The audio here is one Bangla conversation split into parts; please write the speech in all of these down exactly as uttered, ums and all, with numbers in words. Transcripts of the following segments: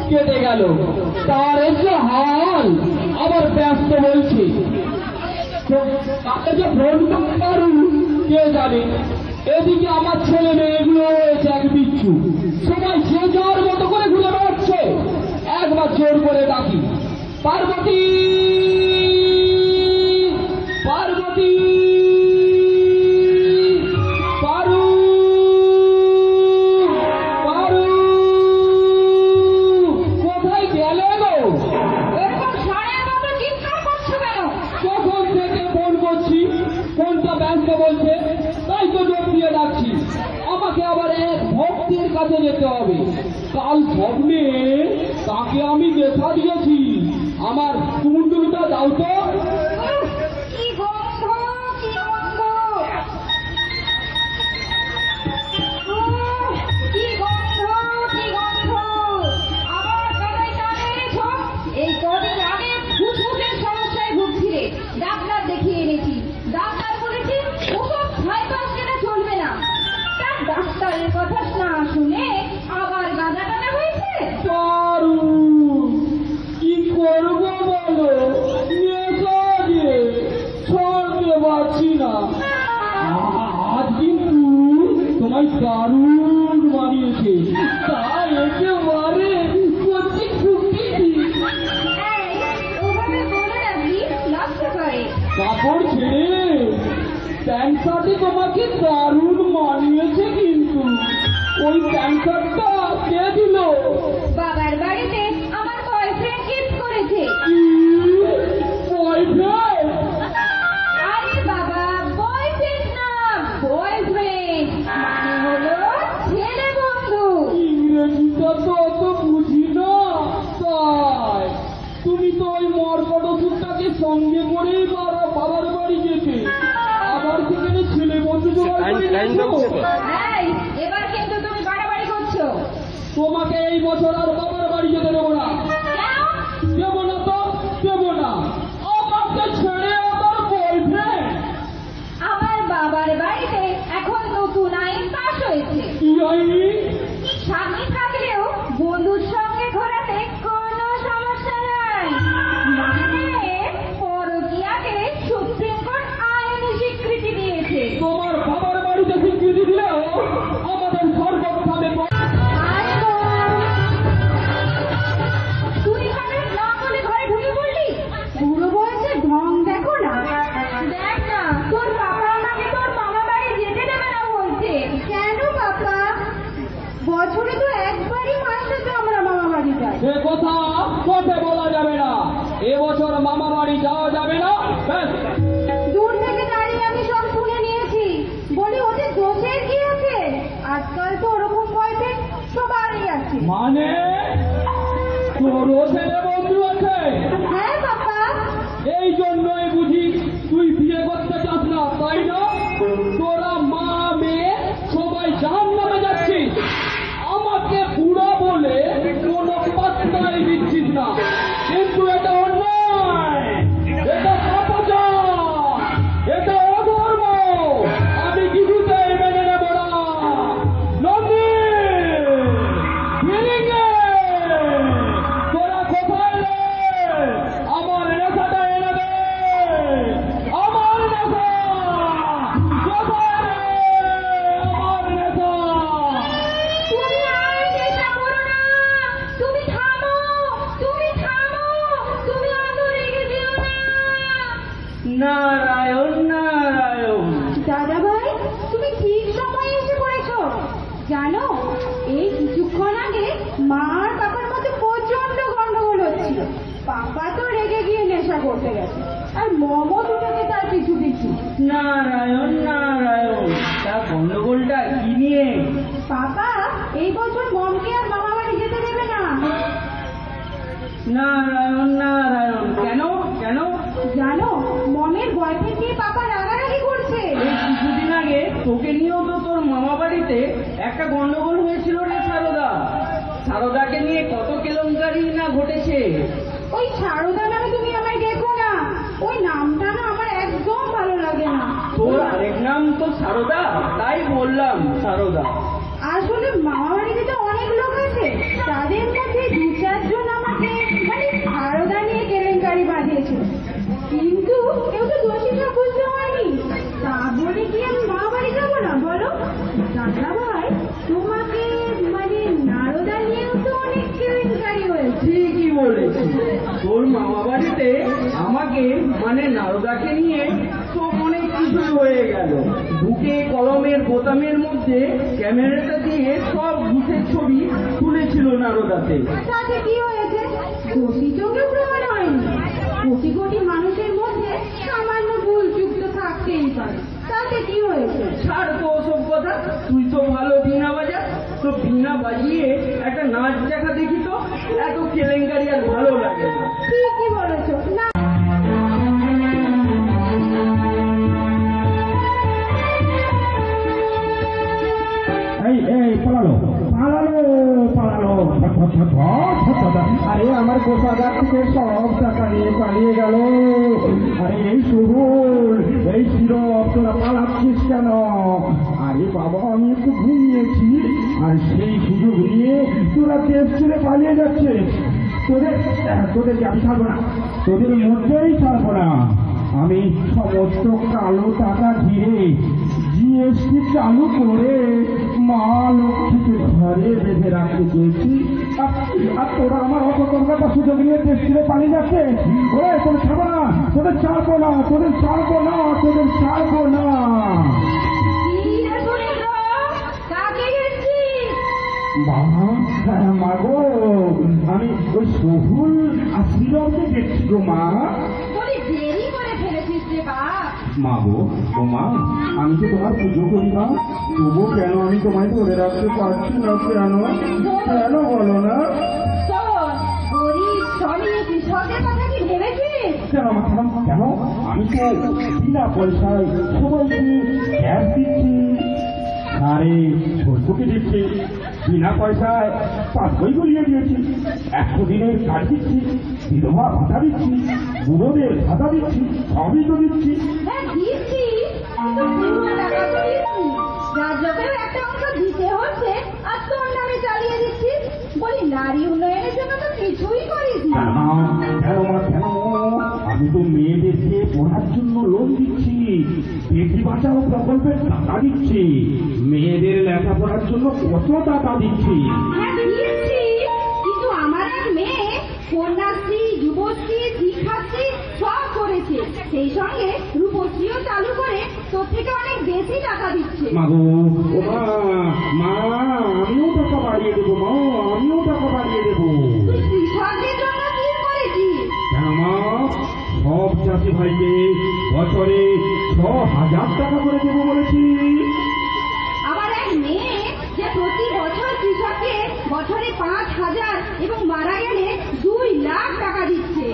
কেটে গেল। তার যে হাল আবার ব্যস্ত বলছে, তাকে যে ফোন করতে পারু কে জানে। এদিকে আমার ছেলে মেয়েগুলো হয়েছে এক বিচ্ছু, সবাই যে যার মতো করে ঘুরে বেড়াচ্ছে। একবার জোর করে ডাকি, পার্বতী পার্বতী পারু পারু, কোথায় গেলে গো? কখন থেকে ফোন করছি, ফোনটা ব্যস্ত বলছে, তাই তো জোর দিয়ে ডাকছি। আমাকে আবার এক ভক্তের কাছে যেতে হবে। কাল স্বপ্নে তাকে আমি দেখা দিয়েছি। আমার কুমুন্ডুলটা দাও তো। এই কদিন আগে ফুসফুসের সমস্যায় ভুগছিলে, ডাক্তার দেখিয়ে এনেছি। ডাক্তার বলেছে ওসব খাইপাস কেনা চলবে না। তার ডাক্তারের কথা না শুনে আবার গাঁদা টানা হয়েছে। কি করবো বলো, নেশা যে ছড়তে পারছি না। আজ কিন্তু তোমায় দারুণ মানিয়েছে, তাই একেবারে করছি খুবই। ওভাবে বলে রাখি লক্ষ্য করে কাপড় ছেড়ে প্যান্ট শার্টে তোমাকে দারুণ মানিয়েছে, কিন্তু ওই প্যান্ট শার্টটা কে দিল? বাবার বাড়িতে আমার বয়ফ্রেন্ড গিফট করেছে। বয়ফ্রেন্ড? আরে বাবা, বয়ফ্রেন্ড না, বয়ফ্রেন্ড মানে হলো ছেলে বন্ধু। ইংরেজিটা তো অত বুঝি না, তাই তুমি তো ওই মরকট ওষুধটাকে সঙ্গে করেই বাবার বাড়ি যেতে, আবার সেখানে ছেলে বন্ধু জোগাড় করে নিয়েছো। এবার কিন্তু তুমি বাড়াবাড়ি করছো। তোমাকে এই বছর আর বাবার বাড়ি যেতে দেবো না। দেবো না তো দেবো না, আমাকে ছেড়ে আমার বয়ফ্রেন্ড। আমার বাবার বাড়িতে এখন নতুন আইন পাশ হয়েছে। কি হয়নি? স্বামী থাকলেও বন্ধুর সঙ্গে ঘোরাতে কোনো সমস্যা নাই। মানে পরকীয়াকে সুপ্রিম কোর্ট আইনি স্বীকৃতি দিয়েছে। তোমার বাবার বাড়িতে স্বীকৃতি দিলেও আমাদের সর্বভাবে তুই এখানে না বলে ঘরে ঢুকে পড়লি। বুড়ো বয়সে ঢং দেখো না। দেখ না, তোর পাপা আমাকে তোর মামা বাড়ি যেতে দেবে না বলছে। কেন পাপা? বছরে তো একবারই মাসে তো আমরা মামা বাড়ি যাই। সে কথা কোর্টে বলা যাবে না। এবছর মামা বাড়ি যাওয়া যাবে না। দূর থেকে দাঁড়িয়ে আমি সব শুনে নিয়েছি। বলি ওদের দোষের কি আছে? আজকাল তো ওরকম বয়সে সবারই আছে। মানে তোরও ছেলে বন্ধু আছে? হ্যাঁ পাপা। এই জন্যই বুঝি তুই বিয়ে করতে চাস না, তাই না? তোরা মা মেয়ে সবাই জাহান্নামে যাচ্ছিস, আমাকে বুড়া বলে কোনো পাত্তাই দিচ্ছিস না। কিন্তু এটা অন্যায়, এটা পাপাচার, এটা অধর্ম। আমি কিছুতেই মেনে নেব না। নন্দী, ফিরিঙ্গে, তোরা কোথায় রে? আমার নেশাটা এনে দে। আমার নেশা কোথায় রে? আমার নেশা। তুমি আর চেষ্টা করো না। তুমি থামো, তুমি থামো, তুমি অত রেগে যেও না। নারায়ণ নারায়ণ। দাদা ভাই, তুমি ঠিক সময়ে এসে পড়েছো। জানো, এই কিছুক্ষণ আগে মা আর পাপার মধ্যে প্রচন্ড গন্ডগোল হচ্ছিল। পাপা তো রেগে গিয়ে নেশা করতে গেছে, আর মমও দুটোকে তার পিছু পিছু। নারায়ণ নারায়ণ। তা গন্ডগোলটা কি নিয়ে? পাপা এই বছর মমকে আর মামা বাড়ি যেতে দেবে না। নারায়ণ নারায়ণ। কেন কেন? জানো, মমের বয়ফ্রেন্ড নিয়ে পাপা রাগারাগি করছে। এই কিছুদিন আগে তোকে নিয়েও তো তোর মামা বাড়িতে একটা গন্ডগোল হয়েছিল রে সারদা। সারদাকে নিয়ে কত কেলেঙ্কারি না ঘটেছে। ওই সারদা নামে তুমি আমায় দেখো না, ওই নামটা না আমার একদম ভালো লাগে না। তোর আরেক নাম তো সারদা, তাই বললাম সারদা। আসলে মামা বাড়িতে তো অনেক লোক আছে, তাদের মধ্যে দু চার তোর মামা বাড়িতে আমাকে মানে নারদাকে নিয়ে সব অনেক কিছু হয়ে গেল। বুকে কলমের বোতামের মধ্যে ক্যামেরাটা দিয়ে সব ভূতের ছবি তুলেছিল নারদাতে। তাতে কি হয়েছে? কোটি চোখে প্রমাণ হয়নি। কোটি কোটি মানুষের মধ্যে সামান্য ভুল চুক তো থাকতেই পারে, তাতে কি হয়েছে? ছাড় তো ওসব কথা, তুই তো ভালো বীণা বাজা, তো বীণা বাজিয়ে একটা নাচ দেখা দেখি তো। এত কেলেঙ্কারি আর ভালো লাগে না। ঠিকই বলেছ না। এই এই পালালো পালালো পালালো আরে আমার কোষাগার থেকে সব টাকা নিয়ে পালিয়ে গেল। আরে এই সুবুল, এই শিরব, তোরা পালাচ্ছিস কেন? আরে বাবা, আমি একটু ঘুমিয়েছি আর সেই সুযোগ নিয়ে তোরা দেশ ছেড়ে পালিয়ে যাচ্ছে। তোদের তোদেরকে আমি ছাড়বো না, তোদের মধ্যেই ছাড়বো না। আমি সমস্ত কালো টাকা ঘিরে জিএসটি চালু করে মা লক্ষ্মীকে ঘরে বেঁধে রাখতে চেয়েছি, আর তোরা আমার অত কলকাতা সুযোগ নিয়ে দেশ ছেড়ে পালিয়ে যাচ্ছে। ওরে তোদের ছাড়বো না, তোদের ছাড়বো না, তোদের ছাড়বো না, তোদের ছাড়বো না। বাবা, মাগো, আমি ওই সহুল আর শ্রীরমকে দেখছি গো মা। দেরি করে ফেলেছিস রে বাপ। মা গো, ও মা, আমি তো তোমার পুজো করি না, তবু কেন আমি তোমায় ধরে রাখতে পারছি না? কেন কেন বলো না? কেন কেন কেন আমি তো বিনা পয়সায় সবাইকে গ্যাস দিচ্ছি, আরে ছোটকে দিচ্ছি, বিনা পয়সায় পাঁচ বই গলিয়ে দিয়েছি, একশো দিনের কাজ দিচ্ছি, বিধবা ভাতা দিচ্ছি, বুড়োদের ভাতা দিচ্ছি, সবই তো দিচ্ছি। রাজ্যকেও একটা অংশ দিতে হচ্ছে আর তোর নামে চালিয়ে দিচ্ছিস। বলি নারী উন্নয়নের জন্য তো কিছুই করিস না। কেন মা কেন? আমি তো মেয়েদেরকে পড়ার জন্য লোন দিচ্ছি, বেটি বাঁচাও প্রকল্পের টাকা দিচ্ছি, মেয়েদের লেখাপড়ার জন্য কত টাকা দিচ্ছি। হ্যাঁ দিচ্ছি, কিন্তু আমার এক মেয়ে কন্যাশ্রী, যুবশ্রী, শিক্ষাশ্রী সব করেছে, সেই সঙ্গে রূপশ্রীও চালু করে তোর থেকে অনেক বেশি টাকা দিচ্ছে। মাগো, ও মা, মা আমিও টাকা বাড়িয়ে দেবো, মা আমিও টাকা বাড়িয়ে দেবো। তুই কৃষকদের জন্য কি করেছিস? কেন মা, সব চাষি ভাইকে বছরে ছ হাজার টাকা করে দেবো বলেছি। আবার এক মেয়ে যে প্রতি বছর কৃষককে বছরে পাঁচ হাজার এবং মারা গেলে দুই লাখ টাকা দিচ্ছে।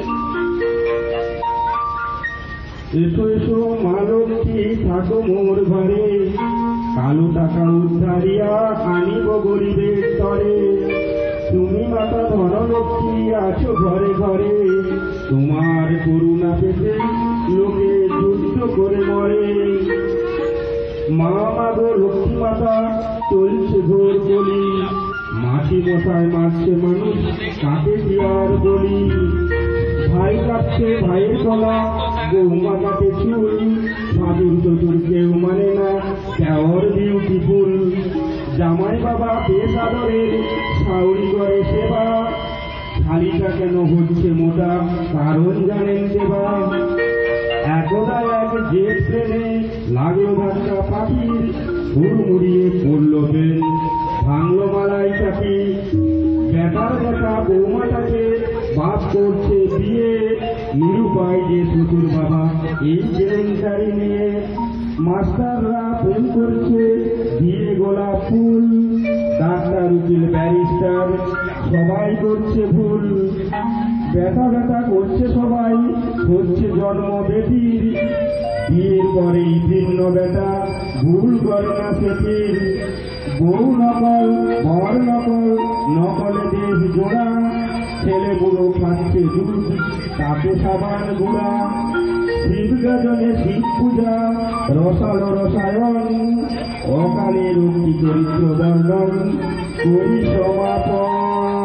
এসো এসো মা লক্ষ্মী, থাকো মোর ঘরে, কালো টাকা উদ্ধারিয়া আনিব গরিবের তরে। তুমি মাতা ধনলক্ষ্মী আছো ঘরে ঘরে, তোমার করুণা পেতে লোকে যুদ্ধ করে মরে। মা মাগো লক্ষ্মী মাতা, চলছে ঘোর বলি, মাটি মশায় মারছে মানুষ, কাটে দিয়ার বলি। ভাই কাটছে ভাইয়ের গলা, বৌমা কাটে চুল, ভাদুর চতুর কেউ মানে না, দেওয়ার বিউটিফুল। জামাই বাবা বেশ আদরের, শাউরি করে সেবা, শাড়িটা কেন হচ্ছে মোটা, কারণ জানেন দেবা। একদা এক জেট ট্রেনে লাগলো ধাক্কা পাখির, হুড়মুড়িয়ে পড়লো ট্রেন, ভাঙলো মালাই চাকি। বেটার বেটা বৌমাটাকে বাস করছে বিয়ে, নিরুপায় যে শ্বশুর বাবা এই কেলেঙ্কারি নিয়ে। মাস্টাররা প্রেম করছে দিয়ে গোলাপ ফুল, ডাক্তার উকিল ব্যারিস্টার সবাই করছে ভুল। বেটা বেটা করছে সবাই, হচ্ছে জন্ম বেটির, বিয়ের পরেই ভিন্ন বেটা ভুল করে না সেটির। বউ নকল, বর নকল, নকলে দেশ জোড়া, ছেলে বুড়ো খাচ্ছে দুধ, তাতে সাবান গুড়া। শিব গজনে শিব পূজা, রসালো রসায়ন, অকালে রুক্তি চরিত্র বর্ণন করি সমাপন।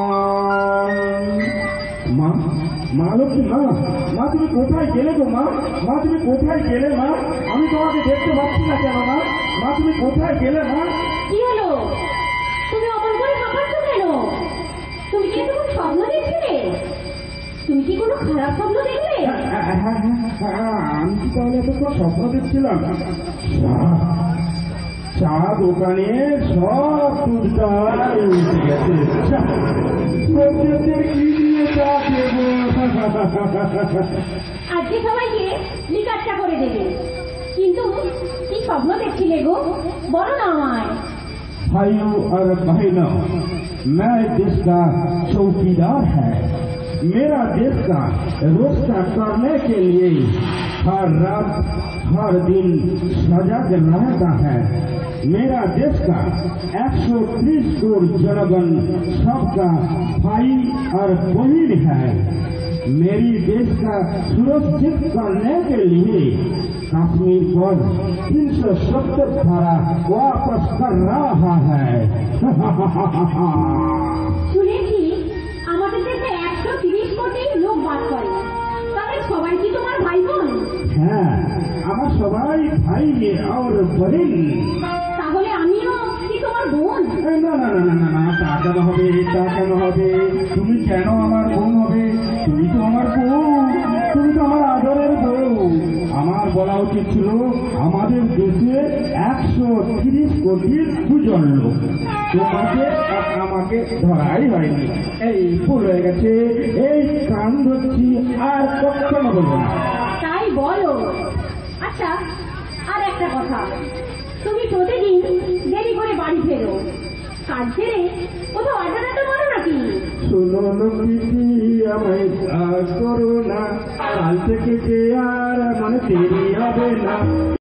মা, মা লক্ষ্মী, মা মা তুমি কোথায় গেলে গো মা? মা তুমি কোথায় গেলে মা? আমি তোমাকে দেখতে পাচ্ছি না কেন মা? মা তুমি কোথায় গেলে মা? কি হলো? তুমি অমন করে হাঁপাচ্ছ কেন? তুমি কি কোনো স্বপ্ন দেখছিলে? তুমি কি কোনো খারাপ স্বপ্ন দেখলে? হ্যাঁ, হ্যাঁ, হ্যাঁ, আমি কি তাহলে এতক্ষণ স্বপ্ন দেখছিলাম? চা দোকানে সব দুধটা উঠে গেছে। লোকদের কি দিয়ে চা দেবো? আজকে সবাইকে লিকার চা করে দেবে। কিন্তু কি স্বপ্ন দেখছিলে গো, বলো না আমায়। भाइयों और बहनों, मैं देश का चौकीदार है। मेरा देश का रक्षा करने के लिए हर रात हर दिन सजग रहता है। मेरा देश का एक सौ तीस करोड़ जनगण सबका भाई और बहन है। मेरी देश का सुरक्षित करने के लिए कश्मीर पर तीन सौ सत्तर धारा वापस कर रहा है। শুনেছি আমাদের দেশে একশো তিরিশ কোটি লোক বাস করে, তাদের সবাই কি তোমার ভাই বোন? হ্যাঁ, আমার সবাই ভাই আর বোন। তাহলে আমিও কি তোমার বোন? না না না না না না, তা কেন হবে, তা কেন হবে? তুমি কেন আমার বোন হবে? তুমি তো আমার বউ, তুমি তো আমার আদরের বউ। আমার বলা উচিত ছিল আমাদের দেশে একশো তিরিশ কোটির দুজন লোক, তোমাকে আর আমাকে ধরাই হয়নি। এই ভুল হয়ে গেছে, এই কান ধরছি, আর কখনো বলবো না। তাই বলো। আচ্ছা, আর একটা কথা, তুমি প্রতিদিন দেরি করে বাড়ি ফেরো, কাজ ছেড়ে কোথাও আড্ডা টাড্ডা করো নাকি? শোনো লক্ষ্মী, আমায় করো না, কাল থেকে যে আর মানে দেরি হবে না।